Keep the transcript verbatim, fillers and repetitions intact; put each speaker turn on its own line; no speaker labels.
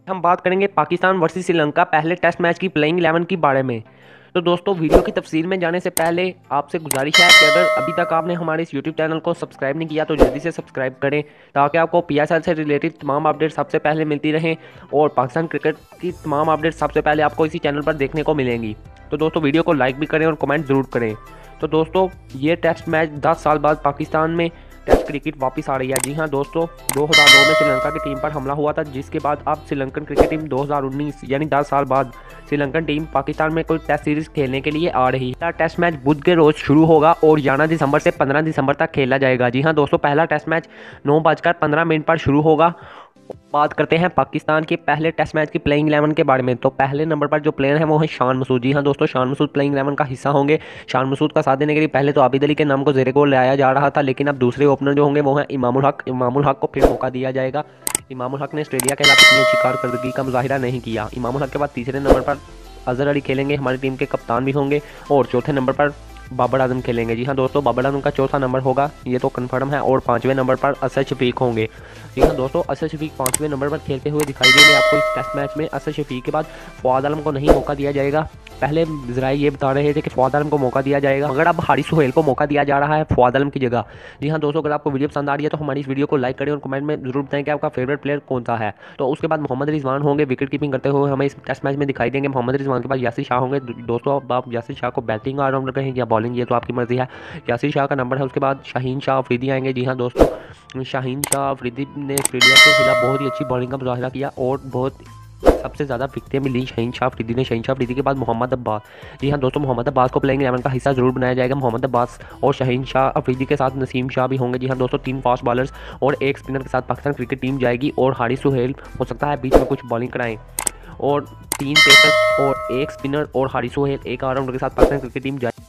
हम बात करेंगे पाकिस्तान वर्सेस श्रीलंका पहले टेस्ट मैच की प्लेइंग इलेवन के बारे में। तो दोस्तों, वीडियो की तफसील में जाने से पहले आपसे गुजारिश है कि अगर अभी तक आपने हमारे इस यूट्यूब चैनल को सब्सक्राइब नहीं किया तो जल्दी से सब्सक्राइब करें, ताकि आपको पीएसएल से रिलेटेड तमाम अपडेट सबसे पहले मिलती रहें और पाकिस्तान क्रिकेट की तमाम अपडेट सबसे पहले आपको इसी चैनल पर देखने को मिलेंगी। तो दोस्तों, वीडियो को लाइक भी करें और कमेंट ज़रूर करें। तो दोस्तों, ये टेस्ट मैच दस साल बाद पाकिस्तान में टेस्ट क्रिकेट वापस आ रही है। जी हाँ दोस्तों, दो हज़ार नौ में श्रीलंका की टीम पर हमला हुआ था, जिसके बाद अब श्रीलंकन क्रिकेट टीम दो हज़ार उन्नीस यानी दस साल बाद श्रीलंकन टीम पाकिस्तान में कोई टेस्ट सीरीज खेलने के लिए आ रही है। टेस्ट मैच बुध के रोज शुरू होगा और ग्यारह दिसंबर से पंद्रह दिसंबर तक खेला जाएगा। जी हाँ दोस्तों, पहला टेस्ट मैच नौ बजकर पंद्रह मिनट पर शुरू होगा। बात करते हैं पाकिस्तान के पहले टेस्ट मैच की प्लेइंग इलेवन के बारे में। तो पहले नंबर पर जो प्लेयर है वो है शान मसूद। जी हाँ दोस्तों, शान मसूद प्लेइंग इलेवन का हिस्सा होंगे। शान मसूद का साथ देने के लिए पहले तो आबिद अली के नाम को जेरे गोल लाया जा रहा था, लेकिन अब दूसरे ओपनर जो होंगे वो हैं इमामुल हक। इमामुल हक को फिर मौका दिया जाएगा। इमामुल हक ने ऑस्ट्रेलिया के खिलाफ इतनी अच्छी कारकर्दगी का मुजाहिरा नहीं किया। इमामुल हक के बाद तीसरे नंबर पर अजहर अली खेलेंगे, हमारी टीम के कप्तान भी होंगे। और चौथे नंबर पर बाबर आजम खेलेंगे। जी हाँ दोस्तों, बाबर आजम का चौथा नंबर होगा, ये तो कंफर्म है। और पांचवें नंबर पर असद शफीक होंगे। जी हाँ दोस्तों, असद शफीक पांचवें नंबर पर खेलते हुए दिखाई देंगे आपको इस टेस्ट मैच में। असद शफीक के बाद फवाद आलम को नहीं मौका दिया जाएगा। पहले जराये ये बता रहे थे कि फवाद आलम को मौका दिया जाएगा, मगर अब हारिस सुहेल को मौका दिया जा रहा है फवाद आलम की जगह। जी हाँ दोस्तों, अगर आपको वीडियो पसंद आ रही है तो हमारी इस वीडियो को लाइक करें और कमेंट में जरूर बताएं कि आपका फेवरेट प्लेयर कौन सा है। तो उसके बाद मोहम्मद रिजवान होंगे, विकेट कीपिंग करते हुए हमें इस टेस्ट मैच में दिखाई देंगे। मोहम्मद रिजवान के बाद यासिर शाह होंगे। दोस्तों, अब आप यासिर शाह को बैटिंग ऑलराउंडर कहें या बॉलिंग, ये तो आपकी मर्जी है। यासिर शाह का नंबर है। उसके बाद शाहीन शाह अफरीदी आएंगे। जी हाँ दोस्तों, शाहीन शाह अफरीदी ने ऑस्ट्रेलिया के खिलाफ बहुत ही अच्छी बॉलिंग का मुजाहिरा किया और बहुत सबसे ज़्यादा विकेटें मिली शाहीन शाह अफरीदी ने। शाहीन शाह अफरीदी के बाद मोहम्मद अब्बास। जी हाँ दोस्तों, मोहम्मद अब्बास को प्लेइंग इलेवन का हिस्सा जरूर बनाया जाएगा। मोहम्मद अब्बास और शाहीन शाह अफरीदी के साथ नसीम शाह भी होंगे। जी हाँ दोस्तों, तीन फास्ट बॉलर्स और एक स्पिनर के साथ पाकिस्तान क्रिकेट टीम जाएगी। और हारिस सुहेल हो सकता है बीच में कुछ बॉलिंग कराएं। और तीन पेसर्स और एक स्पिनर और हारिस सुहेल एक ऑलराउंडर के साथ पाकिस्तान क्रिकेट टीम जाए।